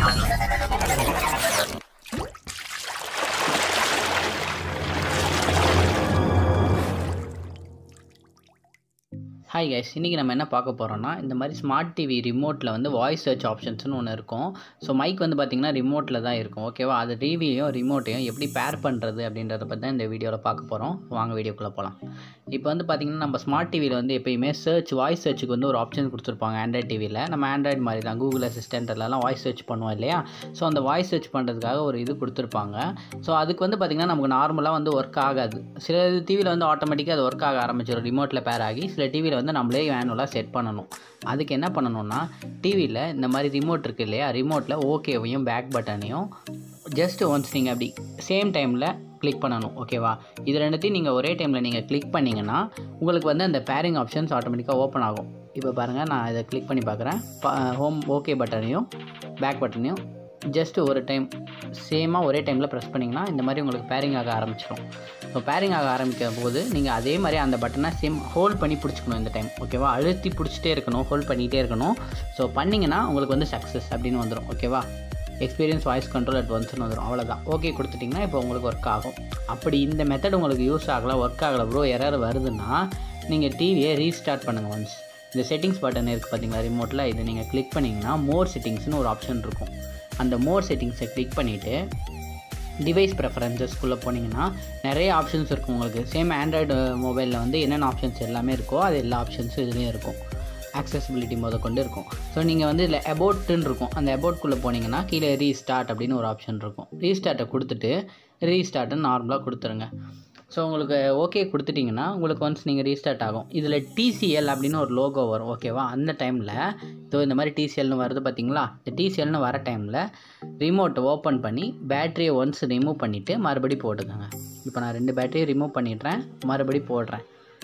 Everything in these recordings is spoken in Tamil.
ஹாய் கைஸ், இன்றைக்கி நம்ம என்ன பார்க்க போகிறோம்னா, இந்த மாதிரி ஸ்மார்ட் டிவி ரிமோட்டில் வந்து வாய்ஸ் சர்ச் ஆப்ஷன்ஸ்னு ஒன்று இருக்கும். ஸோ மைக் வந்து பார்த்திங்கன்னா ரிமோட்டில் தான் இருக்கும். ஓகேவா? அது டிவியையும் ரிமோட்டையும் எப்படி பேர் பண்ணுறது அப்படின்றத பற்றி தான் இந்த வீடியோவில் பார்க்க போகிறோம். வாங்க வீடியோக்குள்ளே போகலாம். இப்போ வந்து பார்த்திங்கன்னா நம்ம ஸ்மார்ட் டிவியில் வந்து எப்பயுமே வாய்ஸ் சர்ச்சுக்கு வந்து ஒரு ஆப்ஷன் கொடுத்துருப்பாங்க. ஆண்ட்ராய்ட் டிவியில் நம்ம ஆண்ட்ராய்டு மாதிரி தான் கூகுள் அசிஸ்டன்ட்லாம் வாய்ஸ் சர்ச் பண்ணுவோம் இல்லையா? ஸோ அந்த வாய்ஸ் சர்ச் பண்ணுறதுக்காக ஒரு இது கொடுத்துருப்பாங்க. ஸோ அதுக்கு வந்து பார்த்திங்கன்னா நமக்கு நார்மலாக வந்து ஒர்க் ஆகாது. சில டிவியில் வந்து ஆட்டோமேட்டிக்காக அது ஒர்க் ஆக ஆரம்பிச்சிடும், ரிமோட்டில் பேர் ஆகி. சில டிவியில் வந்து நம்மளே மேனுவலாக செட் பண்ணணும். அதுக்கு என்ன பண்ணணும்னா, டிவியில் இந்த மாதிரி ரிமோட் இருக்குது இல்லையா, ரிமோட்டில் ஓகேவையும் பேக் பட்டனையும் ஜஸ்ட் ஒன்ஸ் நீங்கள் அப்படி சேம் டைமில் கிளிக் பண்ணணும். ஓகேவா? இது ரெண்டுத்தையும் நீங்கள் ஒரே டைமில் நீங்கள் கிளிக் பண்ணிங்கன்னா உங்களுக்கு வந்து அந்த பேரிங் ஆப்ஷன்ஸ் ஆட்டோமேட்டிக்காக ஓப்பன் ஆகும். இப்போ பாருங்கள், நான் இதை கிளிக் பண்ணி பார்க்குறேன். ஹோம் ஓகே பட்டனையும் பேக் பட்டனையும் ஜஸ்ட் ஒரு டைம் சேமாக ஒரே டைமில் ப்ரெஸ் பண்ணிங்கன்னா இந்த மாதிரி உங்களுக்கு பேரிங் ஆக ஆரம்பிச்சிடும். ஸோ பேரிங் ஆக ஆரம்பிக்கும் போது நீங்கள் அதே மாதிரி அந்த பட்டனை ஹோல்ட் பண்ணி பிடிச்சிக்கணும் இந்த டைம். ஓகேவா? அழுத்தி பிடிச்சிட்டே இருக்கணும், ஹோல்ட் பண்ணிகிட்டே இருக்கணும். ஸோ பண்ணிங்கன்னா உங்களுக்கு வந்து சக்ஸஸ் அப்படின்னு வந்துடும். ஓகேவா? எக்ஸ்பீரியன்ஸ் வாய்ஸ் கண்ட்ரோல் அட் ஒன்ஸ்னு வந்துடும். அவ்வளோதான். ஓகே கொடுத்துட்டிங்கன்னா இப்போ உங்களுக்கு ஒர்க் ஆகும். அப்படி இந்த மெத்தட் உங்களுக்கு யூஸ் ஆகலை, ஒர்க் ஆகலை ப்ரோ, எரர் வருதுன்னா நீங்கள் டிவியை ரீஸ்டார்ட் பண்ணுங்கள். ஒன்ஸ் இந்த செட்டிங்ஸ் பட்டன் இருக்குது பார்த்தீங்களா ரிமோட்டில், இது நீங்கள் கிளிக் பண்ணிங்கன்னா மோர் செட்டிங்ஸ்னு ஒரு ஆப்ஷன் இருக்கும். அந்த மோர் செட்டிங்ஸை கிளிக் பண்ணிவிட்டு டிவைஸ் ப்ரெஃபரன்சஸ்க்குள்ளே போனீங்கன்னா நிறைய ஆப்ஷன்ஸ் இருக்கும் உங்களுக்கு. சேம் ஆண்ட்ராய்டு மொபைலில் வந்து என்னென்ன ஆப்ஷன்ஸ் எல்லாமே இருக்கோ அது எல்லா ஆப்ஷன்ஸும் இதுலேயும் இருக்கும். ஆக்சசிபிலிட்டி கொண்டு இருக்கும். ஸோ நீங்கள் வந்து இதில் அபவுட்டுன்னு இருக்கும். அந்த அபவுட்குள்ளே போனீங்கன்னா கீழே ரீஸ்டார்ட் அப்படின்னு ஒரு ஆப்ஷன் இருக்கும். ரீஸ்டார்ட்டை கொடுத்துட்டு ரீஸ்டார்ட்டுன்னு நார்மலாக கொடுத்துருங்க. ஸோ உங்களுக்கு ஓகே கொடுத்துட்டிங்கன்னா உங்களுக்கு ஒன்ஸ் நீங்கள் ரீஸ்டார்ட் ஆகும். இதில் டிசிஎல் அப்படின்னு ஒரு லோகோ வரும். ஓகேவா? அந்த டைமில் இந்த மாதிரி டிசிஎல்னு வருது பார்த்தீங்களா? இந்த டிசிஎல்னு வர டைமில் ரிமோட்டை ஓப்பன் பண்ணி பேட்டரியை ஒன்ஸ் ரிமூவ் பண்ணிவிட்டு மறுபடி போட்டுக்கோங்க. இப்போ நான் 2 பேட்டரியை ரிமூவ் பண்ணிடுறேன், மறுபடி போடுறேன்.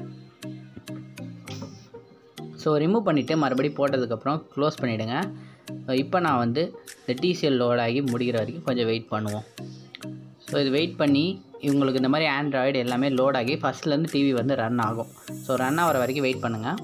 ஸோ ரிமூவ் பண்ணிவிட்டு மறுபடி போட்டதுக்கப்புறம் க்ளோஸ் பண்ணிவிடுங்க. இப்போ நான் வந்து இந்த டிசிஎல் லோடாகி முடிகிற வரைக்கும் கொஞ்சம் வெயிட் பண்ணுவோம். ஸோ இது வெயிட் பண்ணி இவங்களுக்கு இந்த மாதிரி ஆண்ட்ராய்டு எல்லாமே லோட் ஆகி ஃபஸ்ட்லேருந்து டிவி வந்து ரன் ஆகும். ஸோ ரன் ஆகிற வரைக்கும் வெயிட் பண்ணுங்கள்.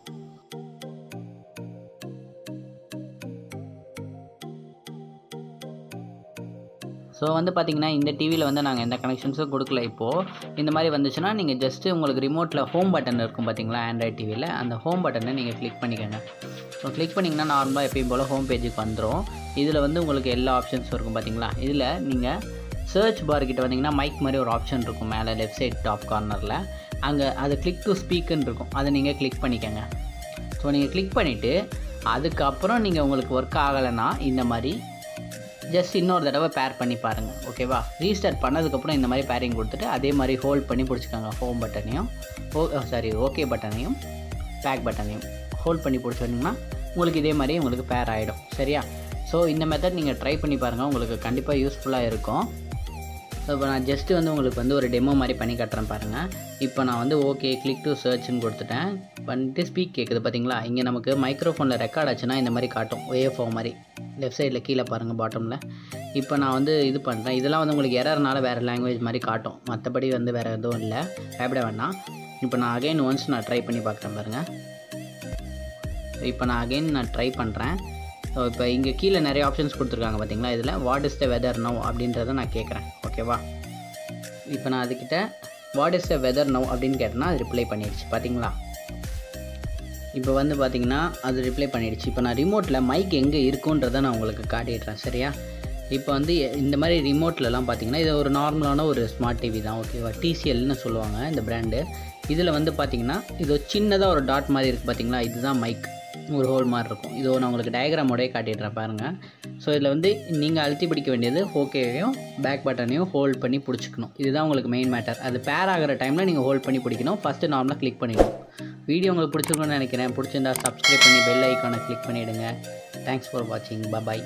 ஸோ வந்து பார்த்திங்கன்னா இந்த டிவியில் வந்து நாங்கள் எந்த கனெக்ஷன்ஸும் கொடுக்கல. இப்போது இந்த மாதிரி வந்துச்சுன்னா நீங்கள் ஜஸ்ட்டு உங்களுக்கு ரிமோட்டில் ஹோம் பட்டன் இருக்கும் பார்த்தீங்களா ஆண்ட்ராய்ட் டிவியில், அந்த ஹோம் பட்டனை நீங்கள் கிளிக் பண்ணிக்கோங்க. ஸோ கிளிக் பண்ணிங்கன்னா நார்மலாக எப்பயும் போல் ஹோம் பேஜுக்கு வந்துடும். இதில் வந்து உங்களுக்கு எல்லா ஆப்ஷன்ஸும் இருக்கும் பார்த்தீங்களா. இதில் நீங்கள் சர்ச் பார் கிட்ட வந்தீங்கன்னா மைக் மாதிரி ஒரு ஆப்ஷன் இருக்கும் மேலே லெஃப்ட் சைட் டாப் கார்னரில். அங்கே அது கிளிக் டு ஸ்பீக்குன்னு இருக்கும். அதை நீங்கள் கிளிக் பண்ணிக்கோங்க. ஸோ நீங்கள் கிளிக் பண்ணிவிட்டு அதுக்கப்புறம் நீங்கள் உங்களுக்கு ஒர்க் ஆகலைன்னா இந்த மாதிரி ஜஸ்ட் இன்னொரு தடவை பேர் பண்ணி பாருங்கள். ஓகேவா? ரீஸ்டார்ட் பண்ணதுக்கப்புறம் இந்த மாதிரி பேரிங் கொடுத்துட்டு அதே மாதிரி ஹோல்ட் பண்ணி பிடிச்சிக்கோங்க. ஹோம் பட்டனையும் ஓகே பட்டனையும் பேக் பட்டனையும் ஹோல்ட் பண்ணி பிடிச்சிட்டிங்கன்னா உங்களுக்கு இதே மாதிரி உங்களுக்கு பேர் ஆகிடும். சரியா? ஸோ இந்த மெத்தட் நீங்கள் ட்ரை பண்ணி பாருங்கள், உங்களுக்கு கண்டிப்பாக யூஸ்ஃபுல்லாக இருக்கும். ஸோ இப்போ நான் ஜஸ்ட்டு வந்து உங்களுக்கு வந்து ஒரு டெமோ மாதிரி பண்ணி காட்டுறேன் பாருங்கள். இப்போ நான் வந்து ஓகே கிளிக் டு சர்ச்னு கொடுத்துட்டேன். பண்ணிட்டு ஸ்பீக் கேட்குது பார்த்தீங்களா? இங்கே நமக்கு மைக்ரோஃபோனில் ரெக்கார்ட் ஆச்சுன்னா இந்த மாதிரி காட்டும், AFO மாதிரி லெஃப்ட் சைடில் கீழே பாருங்கள் பாட்டமில். இப்போ நான் வந்து இது பண்ணுறேன். இதெல்லாம் வந்து உங்களுக்கு எரர்னால வேறு லாங்குவேஜ் மாதிரி காட்டும், மற்றபடி வந்து வேறு எதுவும் இல்லை, பயப்பட வேண்டாம். இப்போ நான் அகைன் ஒன்ஸ் நான் ட்ரை பண்ணி பார்க்குறேன் பாருங்கள். இப்போ நான் அகைன் ட்ரை பண்ணுறேன். ஸோ இப்போ இங்கே கீழே நிறைய ஆப்ஷன்ஸ் கொடுத்துருக்காங்க பார்த்தீங்களா? இதில் what is the weather now அப்படின்றத நான் கேட்குறேன். ஓகேவா? இப்போ நான் அதுக்கிட்ட what is the weather now அப்படின்னு கேட்டேன்னா அது ரிப்ளை பண்ணிடுச்சு பார்த்தீங்களா? இப்போ வந்து பார்த்திங்கன்னா அது ரிப்ளை பண்ணிடுச்சு. இப்போ நான் ரிமோட்டில் மைக் எங்கே இருக்குன்றதை நான் உங்களுக்கு காட்டிடுறேன். சரியா? இப்போ வந்து இந்த மாதிரி ரிமோட்லலாம் பார்த்திங்கன்னா இது ஒரு நார்மலான ஒரு ஸ்மார்ட் டிவி தான். ஓகேவா? டிசிஎல்னு சொல்லுவாங்க இந்த பிராண்டு. இதில் வந்து பார்த்திங்கன்னா இது சின்னதாக ஒரு டாட் மாதிரி இருக்குது பார்த்தீங்களா? இதுதான் மைக், ஒரு ஹோல் மாதிரி இருக்கும். இதோ நான் உங்களுக்கு டயக்ராமோடய காட்டிடுறேன் பாருங்கள். ஸோ இதில் வந்து நீங்கள் அழுத்தி பிடிக்க வேண்டியது ஓகேவையும் பேக் பட்டனையும் ஹோல்ட் பண்ணி பிடிச்சிக்கணும். இதுதான் உங்களுக்கு மெயின் மேட்டர். அது பேர் ஆகிற டைமில் நீங்கள் ஹோல்ட் பண்ணி பிடிக்கணும். ஃபஸ்ட்டு நார்மலாக கிளிக் பண்ணிடணும். வீடியோ உங்களுக்கு பிடிச்சிருக்குன்னு நினைக்கிறேன். பிடிச்சிருந்தா சப்ஸ்கிரைப் பண்ணி பெல் ஐக்கானை கிளிக் பண்ணிவிடுங்க. தேங்க்ஸ் ஃபார் வாட்சிங். பாய்.